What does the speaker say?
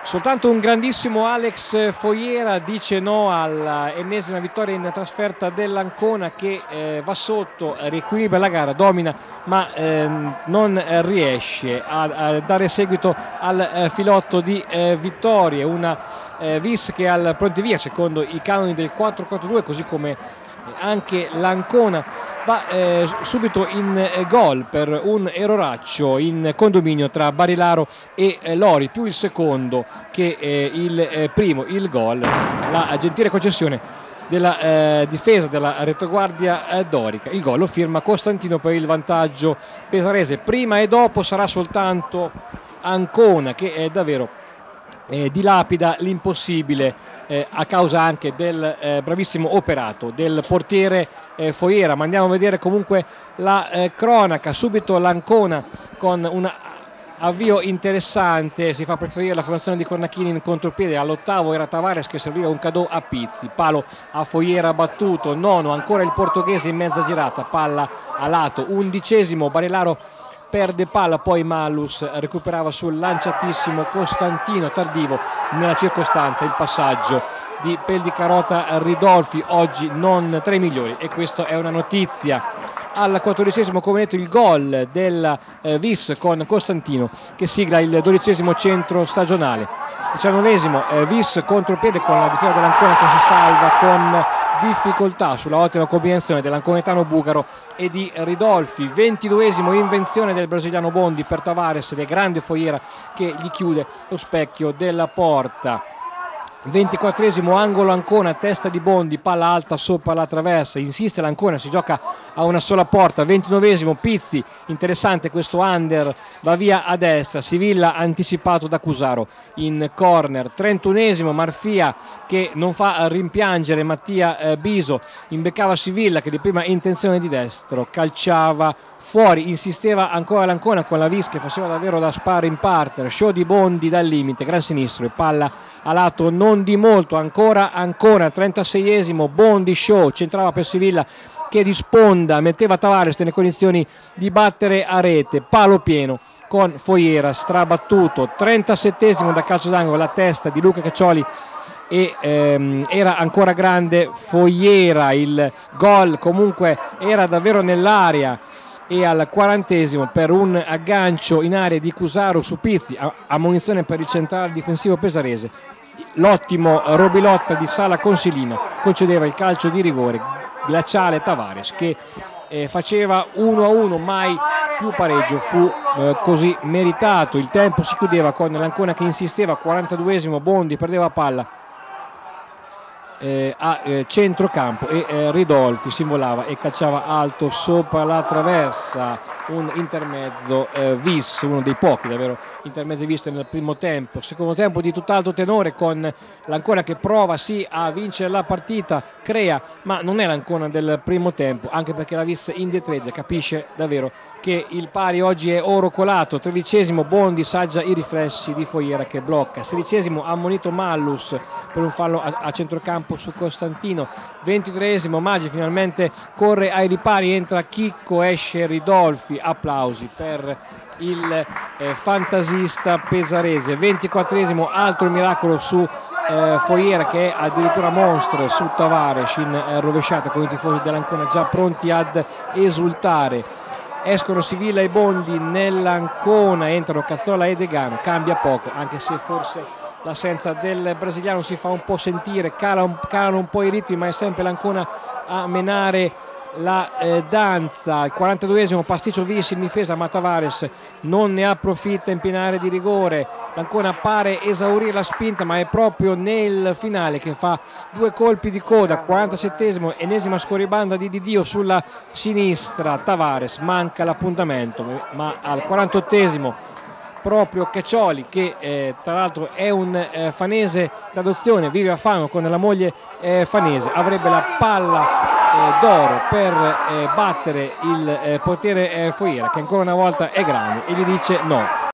Soltanto un grandissimo Alex Foiera dice no all'ennesima vittoria in trasferta dell'Ancona, che va sotto, riequilibra la gara, domina, ma non riesce a dare seguito al filotto di vittorie. Una Vis che al pronti via, secondo i canoni del 4-4-2, così come anche l'Ancona, va subito in gol per un eroraccio in condominio tra Barilaro e Lori, più il secondo che il primo. Il gol, la gentile concessione della difesa della retroguardia dorica. Il gol lo firma Costantino per il vantaggio pesarese. Prima e dopo sarà soltanto Ancona che è davvero dilapida l'impossibile a causa anche del bravissimo operato del portiere Foiera. Ma andiamo a vedere comunque la cronaca. Subito l'Ancona con un avvio interessante, si fa preferire la formazione di Cornacchini in contropiede. All'8° era Tavares che serviva un cadeau a Pizzi, palo a Foiera battuto. 9° ancora il portoghese in mezza girata, palla a lato. 11° Barilaro perde palla, poi Mallus recuperava sul lanciatissimo Costantino, tardivo nella circostanza il passaggio di Pel di Carota Ridolfi, oggi non tra i migliori, e questa è una notizia. Al 14° come detto il gol del Vis con Costantino che sigla il 12° centro stagionale. 19° Vis contropiede con la difesa dell'Ancona che si salva con difficoltà sulla ottima combinazione dell'anconetano Bugaro e di Ridolfi. 22° invenzione del brasiliano Bondi per Tavares, del grande Foiera che gli chiude lo specchio della porta. 24° angolo Ancona, testa di Bondi, palla alta sopra la traversa, insiste l'Ancona, si gioca a una sola porta. 29° Pizzi, interessante questo under, va via a destra, Sivilla anticipato da Cusaro in corner. 31° Marfia che non fa rimpiangere Mattia Biso, imbeccava Sivilla che di prima intenzione di destro calciava fuori, insisteva ancora l'Ancona con la Vis che faceva davvero da sparring partner. Show di Bondi dal limite, gran sinistro e palla a lato non di molto. Ancora Ancona, 36° Bondi show, centrava per Sivilla che di sponda metteva Tavares nelle condizioni di battere a rete, palo pieno con Foiera strabattuto. 37° da calcio d'angolo, la testa di Luca Caccioli e era ancora grande Foiera. Il gol comunque era davvero nell'aria, e al 40° per un aggancio in area di Cusaro su Pizzi, ammonizione per il centrale difensivo pesarese. L'ottimo Robilotta di Sala Consilina concedeva il calcio di rigore glaciale. Tavares che faceva 1-1, mai più pareggio fu così meritato. Il tempo si chiudeva con l'Ancona che insisteva. 42° Bondi perdeva palla a centrocampo e Ridolfi si involava e calciava alto sopra la traversa. Un intermezzo Vis, uno dei pochi davvero intermezzi visti nel primo tempo. Secondo tempo di tutt'altro tenore, con l'Ancona che prova sì a vincere la partita, crea, ma non è l'Ancona del primo tempo, anche perché la Vis indietreggia, capisce davvero che il pari oggi è oro colato. 13° Bondi saggia i riflessi di Foiera che blocca. 16° ammonito Mallus per un fallo a centrocampo su Costantino. 23° Maggi finalmente corre ai ripari, entra Chicco, esce Ridolfi. Applausi per il fantasista pesarese. 24° altro miracolo su Foiera che è addirittura mostro su Tavares in rovesciata, con i tifosi dell'Ancona già pronti ad esultare. Escono Sivilla e Bondi nell'Ancona, entrano Cazzola e Degano. Cambia poco, anche se forse l'assenza del brasiliano si fa un po' sentire, calano un po' i ritmi, ma è sempre l'Ancona a menare la danza. Al 42° pasticcio Vis in difesa, ma Tavares non ne approfitta in piena di rigore. L'Ancona pare esaurire la spinta, ma è proprio nel finale che fa due colpi di coda. 47°, ennesima scorribanda di Didio sulla sinistra. Tavares manca l'appuntamento, ma al 48° proprio Caccioli, che tra l'altro è un fanese d'adozione, vive a Fano con la moglie fanese, avrebbe la palla d'oro per battere il portiere Foiera, che ancora una volta è grande, e gli dice no.